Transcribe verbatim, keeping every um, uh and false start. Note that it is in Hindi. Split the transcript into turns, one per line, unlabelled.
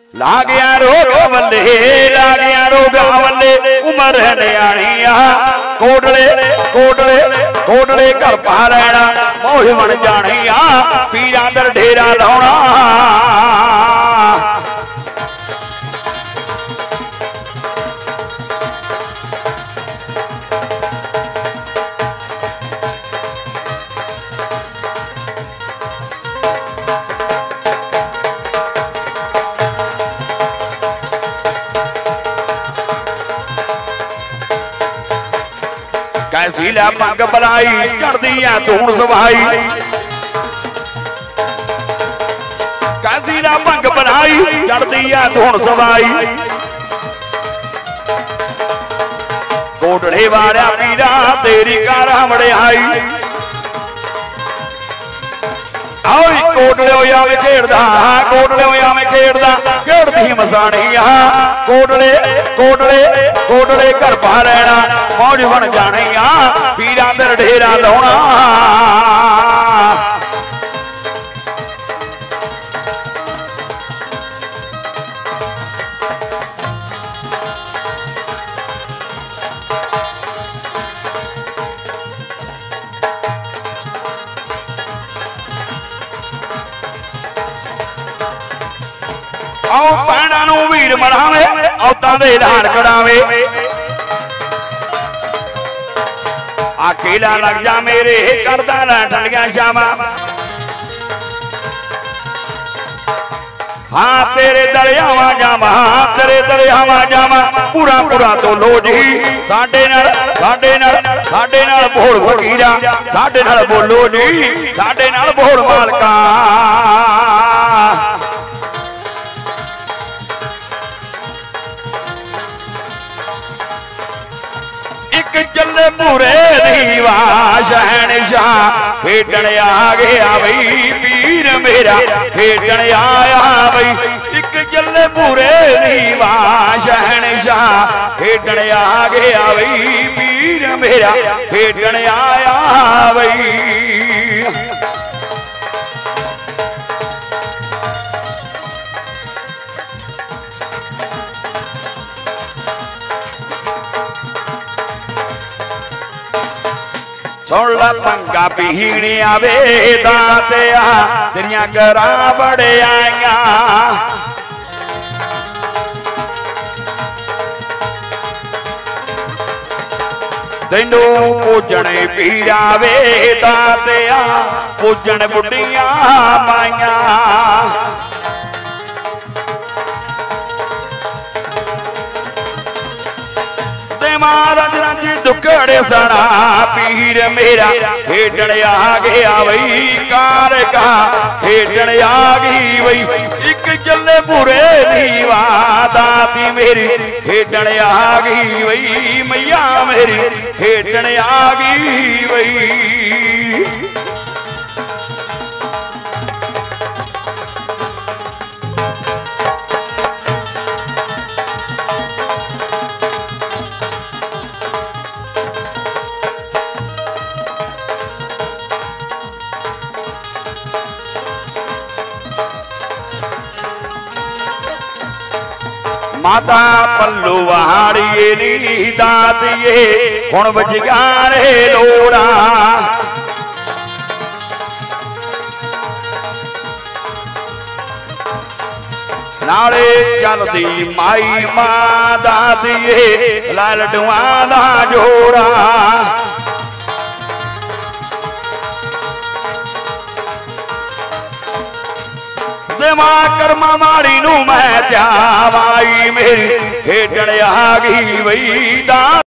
ला गया रोग वल्ले ला गया रोग वल्ले उमर न्याणिया कोटले कोटले कोटले घर पा लेना मौज बन जानिया पीरां दर डेरा लाउणा कैसीला पंग बलाई चढ़दी है धूण सवाई कैसीला पंग बनाई चढ़दी है धूण सवाई कोटड़े वाला पीरा तेरी कारा वड़ियाई आओ कोटड़े होया में खेड़दा कोटड़े होया में खेड़दा खेड़दी मसानिया कोटड़े कोटड़े कोटड़े घर पा लेना मौज बन जानिया पीरां दर डेरा लाउणा आओ भैणां नूं वीर मनावे औतां दे दान कढ़ावे अकेला लग जा मेरे करदा लै ठंडियां शामा हाँ तेरे दरियावा जावा तेरे दरियावा जावा पूरा पूरा तो लो जी साडे नाल साडे नाल साडे नाल बोल फकीरा साडे नाल बोलो जी साडे नाल बोल मालका चले पूरे दीवा शहनशाह खेडण आ गया बई पीर मेरा खेडण आया बई एक चले पूरे दीवा शहनशाह खेडण आ गया बई पीर मेरा खेडण आया बई सुन ला पंगा पीनी आवे दातिया तेरिया गरा बड़े आईया तेनू पूजन पीरा वे दातिया पूजन बुढ़िया माइया महाराज रंज दुखड़े सड़ा पीर मेरा खेडण आ गया वही कार का खेडण आ गई वही एक चले पूरे दीवा दाती मेरी खेडण आ गई वही मैया मेरी खेडण आ गई वही माता पल्लू वाड़िए नी दातिए हुण वजिया रे लोड़ा नाले चलदी माई मां दातिए लालडुआ दा जोड़ा कर्मा माड़ी नू मैं त्यावाई मेरी खेडण आ गई वही दा